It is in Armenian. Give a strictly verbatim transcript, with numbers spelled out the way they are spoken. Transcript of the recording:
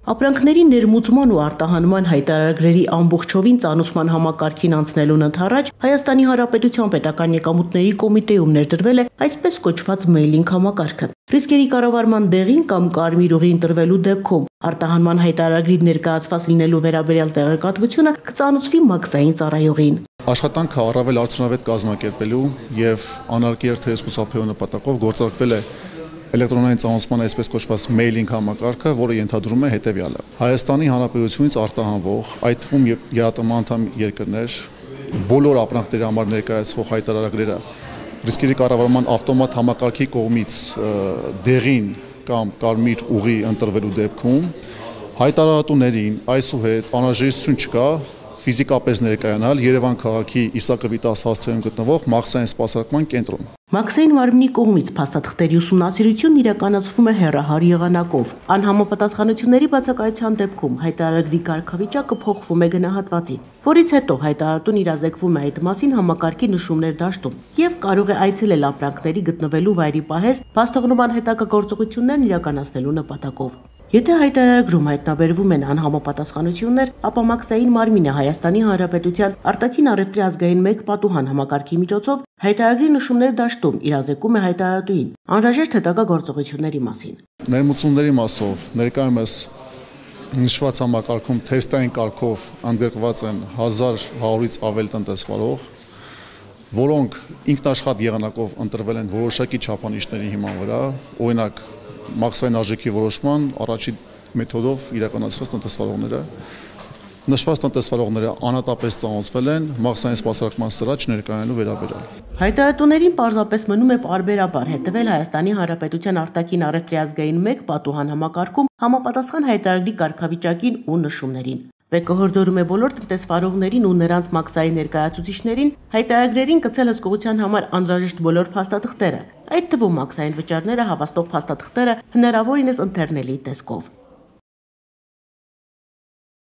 Ապրանքների ներմուծման ու արտահանման հայտարարագրերի ամբողջովին ծանուցման համակարգին անցնելուն ընդառաջ Հայաստանի Հանրապետության Պետական եկամուտների կոմիտեում ներդրվել է այսպես կոչված մեյլինգ համակարգը։ Ռիսկերի կառավարման դեղին կամ կարմիր ուղի ընտրվելու դեպքում արտահանման հայտարարագրի ներկայացված լինելու վերաբերյալ տեղեկատվությունը կծանուցվի մաքսային ծառայողին։ Աշխատանքը առավել արդյունավետ կազմակերպելու եւ անարգի թեզկուսափելու նպատակով գործարկվել է էլեկտրոնային ծանուցման այսպես կոչված մեյլինգ համակարգը, որը ենթադրում է հետևյալը. Հայաստանի Հանրապետությունից արտահանվող, այդ թվում եւ ԵԱՏՄ անդամ երկրներ, բոլոր ապրանքների համար ներկայացվող հայտարարագրերը ռիսկերի կառավարման ավտոմատ համակարգի կողմից դեղին կամ կարմիր ուղի ընտրվելու դեպքում հայտարարատուներին այսուհետ անհրաժեշտություն չկա ֆիզիկապես ներկայանալ Երևան քաղաքի Իսակովի տասը հասցեում գտնվող մաքսային սպասարկման կենտրոն։ Մաքսային մարմնի կողմից փաստաթղթերի ուսումնասիրությունն իրականացվում է հեռահար եղանակով։ Անհամապատասխանությունների բացակայության դեպքում հայտարարագրի կարգավիճակը փոխվում է գնահատվածի, որից հետո հայտարարատուն իրազեկվում է այդ մասին համակարգի նշումներ դաշտում եւ կարող է այցելել ապրանքների գտնվելու վայրի պահեստ փաստողնման հետագա գործողություններն իրականացնելու նպատակով։ Եթե հայտարարագրում հայտնաբերվում են անհամապատասխանություններ, ապա մաքսային մարմինը Հայաստանի Հանրապետության արտաքին առևտրի ազգային մեկ պատուհան համակարգի միջոցով հայտարարագրի նշումներ դաշտում իրազեկում է հայտարարատուին անհրաժեշտ հետագա գործողությունների մասին։ Ներմուծումների մասով ներկայումս նշված համակարգում թեստային կարգով ընդգրկված են հազար հարյուրից ավել տնտեսվարող, որոնք ինքնաշխատ եղանակով ընտրվել են որոշակի չափանիշների հիման վրա, օրինակ մաքսային արժեքի որոշման առաջին մեթոդով իրականացված տնտեսվարողները, նշված տնտեսվարողները անհատապես ծանոթվել են մաքսային սպասարկման սրաչ ներկայանալու վերաբերյալ։ Հայտարարատուներին պարզապես մնում է պարբերաբար հետևել Հայաստանի Հանրապետության արտաքին առևտրի ազգային մեկ պատուհան համակարգում համապատասխան հայտարարագրի կարգավիճակին ու նշումներին։ Բեկը հորդորում է բոլոր տնտեսվարողներին ու նրանց մաքսային ներկայացուցիչներին հայտարարագրերին գցել հսկողության համար անհրաժեշտ բոլոր փաստաթղթերը, այդ թվում մաքսային վճարները հավաստող փաստաթղթերը հնարավորինս ընթերնելի տեսքով։